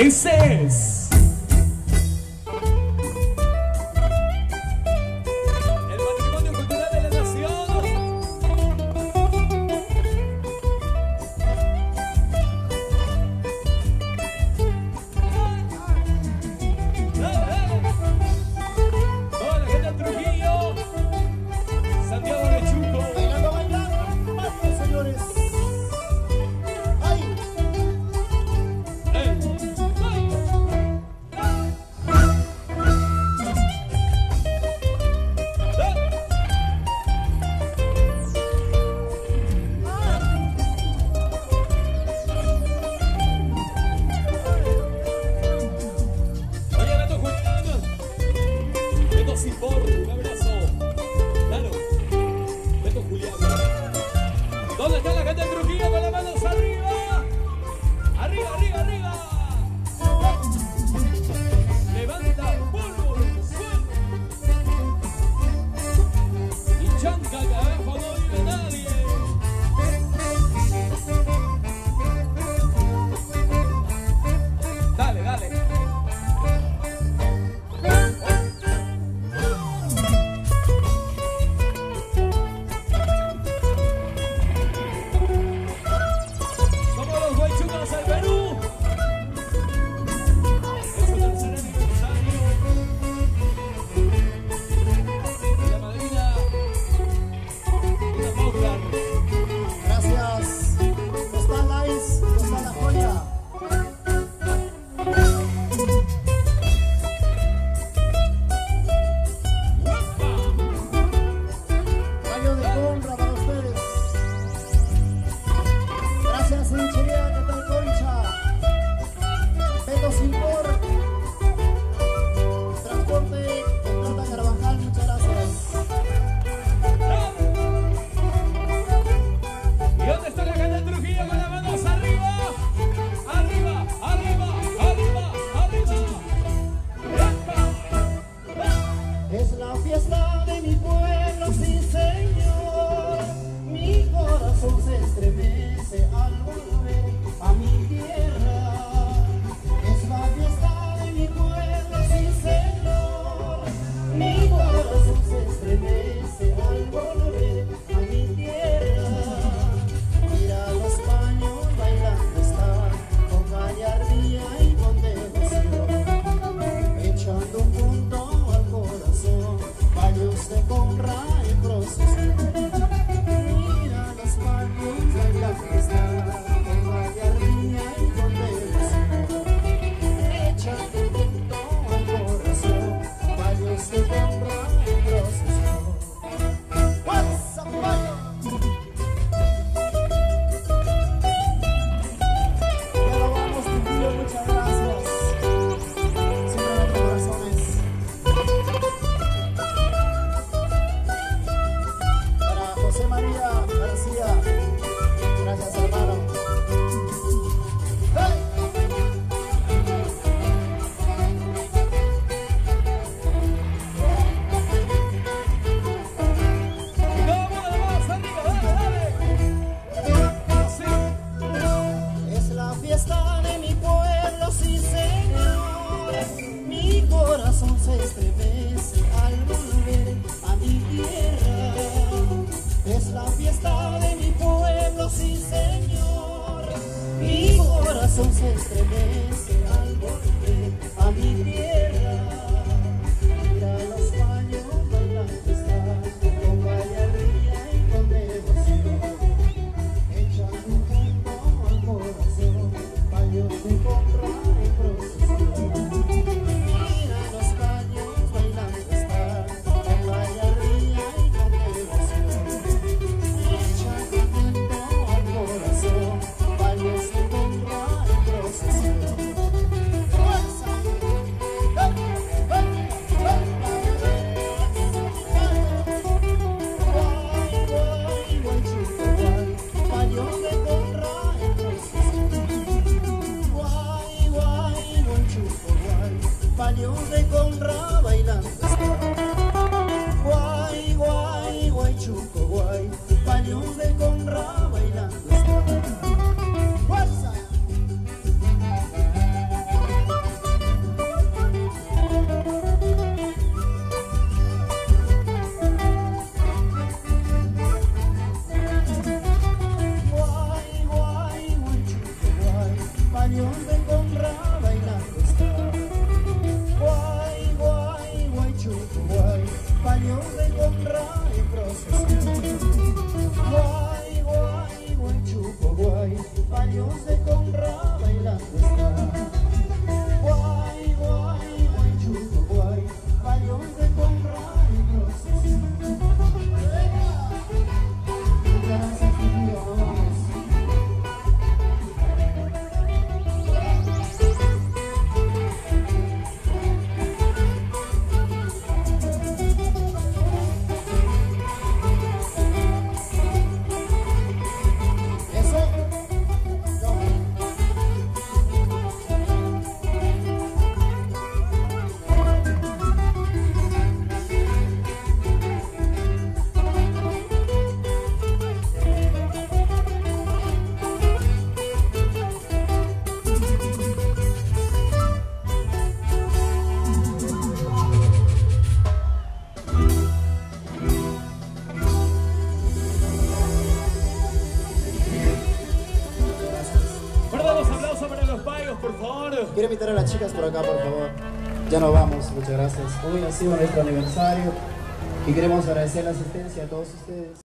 Ese es el patrimonio cultural de la nación. Toda la gente de Trujillo, Santiago de Chuco. Bailando, bailando, vamos señores. ¡Ay! Oye, Beto Julián, Beto Cipor, un abrazo. Claro, Beto Julián. ¿Dónde está la gente de Trujillo con las manos arriba? Arriba, arriba, arriba. Levanta polvo del suelo. Y chanca que abajo no vive nadie. Dale, dale. Somos los Guaychucos del Perú. Es su tercer aniversario. Y la madrina, una Moglar. Gracias. No está nice, no está la joya. Baño de compra para ustedes. Gracias, Hinchería, que tal Concha. Beto Cipor. Transporte, contrata Carvajal, muchas gracias. ¿Y dónde está la gente de Trujillo con las manos arriba? Arriba, arriba, arriba, arriba. Es la fiesta de mi pueblo, sí señor. Mi corazón se estremece al volver a mi tierra. Es la fiesta de mi pueblo, sí señor. Mi corazón se estremece al volver a mi tierra. Mira los paños bailando están con gallardía y con devoción, echando un punto al corazón, baños de compra y procesión. Mira los paños bailando están con gallardía y con devoción, echando un punto al corazón, baños de compra y procesión. What's up, baño? Ya lo vamos, Trujillo, muchas gracias. Siempre de corazones. Para José María García, gracias hermano. ¡Hey! Y todo el mundo más arriba, dale, dale. Así. Es la fiesta de mi pueblo, sí señor. Mi corazón se estremece al volver a mi tierra. Es la fiesta de mi pueblo, sí señor. Mi corazón se estremece al volver a mi tierra. Mira los baños bailando están con gallardía y con devoción, echando un punto al corazón, baños de compra y procesión. Mira los baños bailando están con gallardía y con devoción, echando un punto al corazón, baños de compra y procesión. palios de conra y procesión. Guay, guay, guay, chupo, guay, palios de conra bailando están. Guay, guay, guay, chupo, guay, palios de conra y procesión. Gracias, Dios. Por favor. Quiero invitar a las chicas por acá, por favor. Ya nos vamos, muchas gracias. Hoy ha sido nuestro aniversario y queremos agradecer la asistencia a todos ustedes.